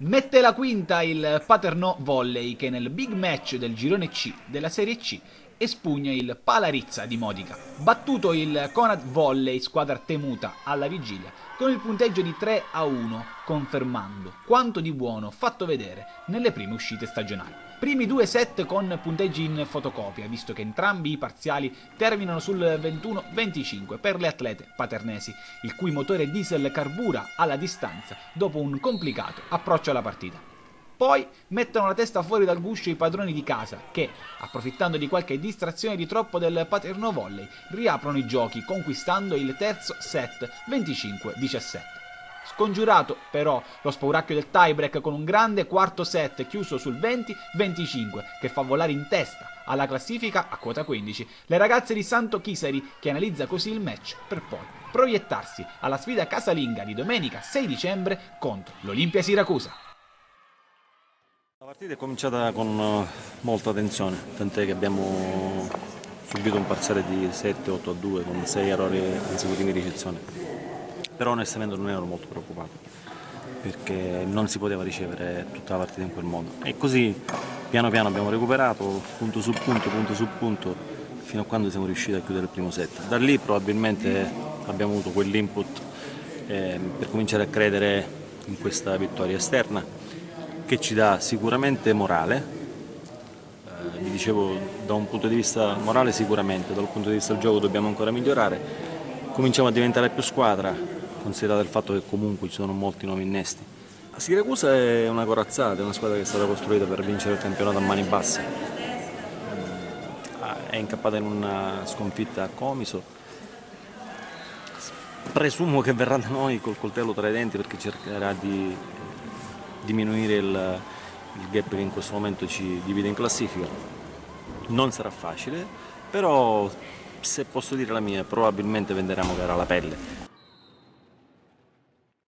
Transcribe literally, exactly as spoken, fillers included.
Mette la quinta il Paternò Volley che nel big match del girone C della Serie C espugna il Palarizza di Modica, battuto il Conad Volley, squadra temuta alla vigilia, con il punteggio di tre a uno, confermando quanto di buono fatto vedere nelle prime uscite stagionali. Primi due set con punteggi in fotocopia, visto che entrambi i parziali terminano sul ventuno venticinque per le atlete paternesi, il cui motore diesel carbura alla distanza dopo un complicato approccio alla partita. Poi mettono la testa fuori dal guscio i padroni di casa che, approfittando di qualche distrazione di troppo del Paternò Volley, riaprono i giochi conquistando il terzo set venticinque diciassette. Scongiurato però lo spauracchio del tiebreak con un grande quarto set chiuso sul venti venticinque che fa volare in testa alla classifica a quota quindici le ragazze di Santo Chisari, che analizza così il match per poi proiettarsi alla sfida casalinga di domenica sei dicembre contro l'Olimpia Siracusa. La partita è cominciata con molta tensione, tant'è che abbiamo subito un parziale di sette otto a due con sei errori consecutivi in ricezione. Però onestamente non ero molto preoccupato, perché non si poteva ricevere tutta la partita in quel modo. E così piano piano abbiamo recuperato, punto su punto, punto su punto, fino a quando siamo riusciti a chiudere il primo set. Da lì probabilmente abbiamo avuto quell'input eh, per cominciare a credere in questa vittoria esterna, che ci dà sicuramente morale, eh, vi dicevo da un punto di vista morale sicuramente, dal punto di vista del gioco dobbiamo ancora migliorare, cominciamo a diventare più squadra, considerato il fatto che comunque ci sono molti nuovi innesti. La Siracusa è una corazzata, è una squadra che è stata costruita per vincere il campionato a mani basse, è incappata in una sconfitta a Comiso, presumo che verrà da noi col coltello tra i denti perché cercherà di diminuire il, il gap che in questo momento ci divide in classifica. Non sarà facile, però se posso dire la mia, probabilmente venderemo gara alla pelle.